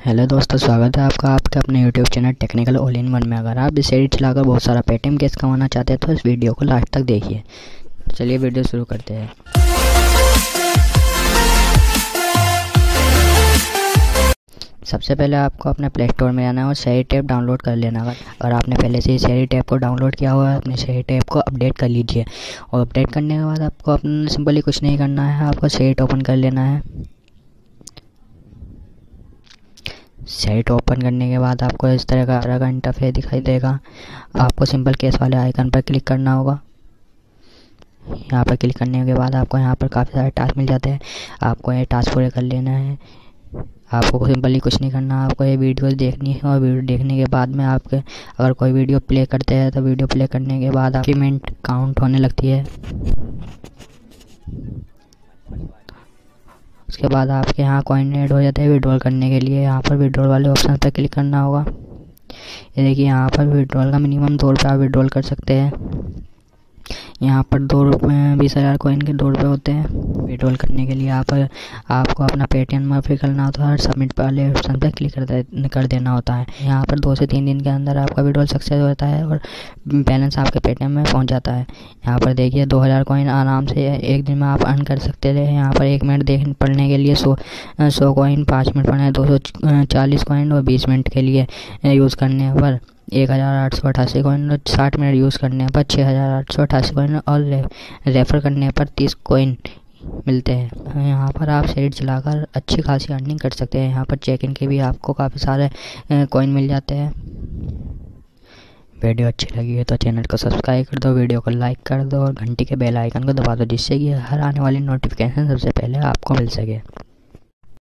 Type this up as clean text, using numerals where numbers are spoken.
Hello दोस्तों, स्वागत है आपका आपके अपने YouTube channel Technical All in One में। अगर आप इस एडिट चलाकर बहुत सारा पेटीएम कैश कमाना चाहते हैं तो इस वीडियो को लास्ट तक देखिए। चलिए वीडियो शुरू करते हैं। सबसे पहले आपको अपने प्ले स्टोर में आना है और शेयरिट ऐप डाउनलोड कर लेना है। अगर आपने पहले से ही शेयरिट ऐप को डाउनलोड किया हुआ है, अपने शेयरिट ऐप को अपडेट कर लीजिए। और अपडेट करने के बाद आपको अपना सिंपली कुछ नहीं करना है, आपको शेयरिट ओपन कर लेना है। शेयरिट ओपन करने के बाद आपको इस तरह का इंटरफेस दिखाई देगा। आपको सिंपल केस वाले आइकन पर क्लिक करना होगा। यहाँ पर क्लिक करने के बाद आपको यहाँ पर काफ़ी सारे टास्क मिल जाते हैं। आपको ये टास्क पूरे कर लेना है। आपको सिंपली कुछ नहीं करना, आपको ये वीडियोस देखनी है। और वीडियो देखने के बाद में आपके अगर कोई वीडियो प्ले करते हैं तो वीडियो प्ले करने के बाद आपकी पेमेंट काउंट होने लगती है। उसके बाद आपके यहाँ कॉइन ऐड हो जाते हैं विड्रॉल करने के लिए। यहाँ पर विड्रॉल वाले ऑप्शन पर क्लिक करना होगा। ये देखिए, यहाँ पर विड्रॉल का मिनिमम 2 रुपये आप विड्रॉल कर सकते हैं। यहाँ पर 2 रुपये 20,000 कॉइन के 2 रुपये होते हैं विड्रॉल करने के लिए। यहाँ पर आपको अपना पेटीएम में फिर करना होता है और सबमिट वाले ऑप्शन पर क्लिक कर देना होता है। यहाँ पर 2 से 3 दिन के अंदर आपका विड्रॉल सक्सेस होता है और बैलेंस आपके पेटीएम में पहुँच जाता है। यहाँ पर देखिए 2,000 कॉइन आराम से एक दिन में आप अर्न कर सकते थे। यहाँ पर 1 मिनट पढ़ने के लिए 100 कॉइन, 5 मिनट पढ़ने 240 कॉइन और 20 मिनट के लिए यूज़ करने पर 1,888 कॉइन और 60 मिनट यूज़ करने पर 6,888 कॉइन और रेफ़र करने पर 30 कॉइन मिलते हैं। यहाँ पर आप शेयरिट चलाकर अच्छी खासी अर्निंग कर सकते हैं। यहाँ पर चेक इन के भी आपको काफ़ी सारे कॉइन मिल जाते हैं। वीडियो अच्छी लगी है तो चैनल को सब्सक्राइब कर दो, वीडियो को लाइक कर दो और घंटी के बेल आइकन को दबा दो, जिससे कि हर आने वाली नोटिफिकेशन सबसे पहले आपको मिल सके।